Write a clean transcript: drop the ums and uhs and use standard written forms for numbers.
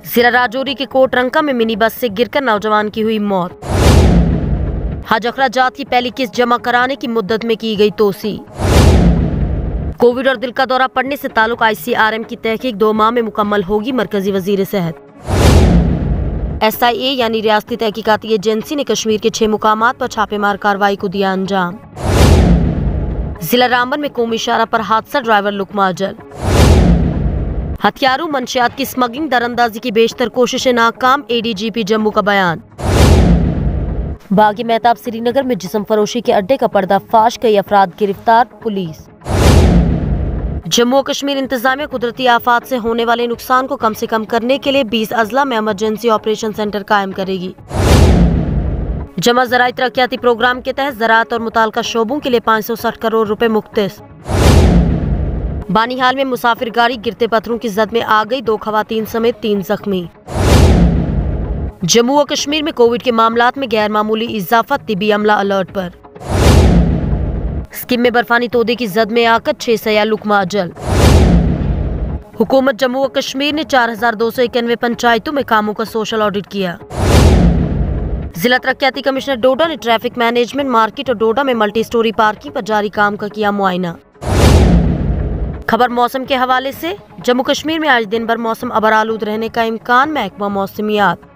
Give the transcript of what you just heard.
जिला राजौरी के कोटरंका में मिनी बस से गिरकर नौजवान की हुई मौत। हजखरा जात की पहली किस्त जमा कराने की मुद्दत में की गई तोसी। कोविड और दिल का दौरा पड़ने से ताल्लुक ICRM की तहकीक 2 माह में मुकम्मल होगी। मरकजी वजीर सेहत SIA यानी रियासती तहकीकाती एजेंसी ने कश्मीर के 6 मुकामात पर छापेमार कार्रवाई को दिया अंजाम। जिला रामबन में कौमी शाहराह पर हादसा, ड्राइवर लुकमाजल। हथियारों मंशियात की स्मगलिंग दरअंदाजी की बेशतर कोशिशें नाकाम, ADGP जम्मू का बयान। बागी मेहताब श्रीनगर में जिस्म फरोशी के अड्डे का पर्दाफाश, कई अफराद गिरफ्तार, पुलिस। जम्मू और कश्मीर इंतजामिया कुदरती आफात से होने वाले नुकसान को कम से कम करने के लिए 20 अजला में इमरजेंसी ऑपरेशन सेंटर कायम करेगी। जमा ज़राई तरक्याती प्रोग्राम के तहत ज़राअत और मुताल्लिका शोबों के लिए 560 करोड़ रुपए मुख्तस। बानीहाल में मुसाफिर गाड़ी गिरते पत्थरों की जद में आ गई, 2 खवातीन समेत 3 जख्मी। जम्मू और कश्मीर में कोविड के मामलात में गैर मामूली इजाफा, तिबी अमला अलर्ट पर। स्किम में बर्फानी तोदे की जद में आकर 6 सयाह लुकमाजल। हुकूमत जम्मू और कश्मीर ने 4291 पंचायतों में कामों का सोशल ऑडिट किया। जिला तरक्याती कमिश्नर डोडा ने ट्रैफिक मैनेजमेंट, मार्केट और डोडा में मल्टी स्टोरी पार्किंग पर जारी काम का किया मुआयना। खबर मौसम के हवाले से, जम्मू कश्मीर में आज दिन भर मौसम अबर आलूद रहने का इम्कान, महकमा मौसमियात।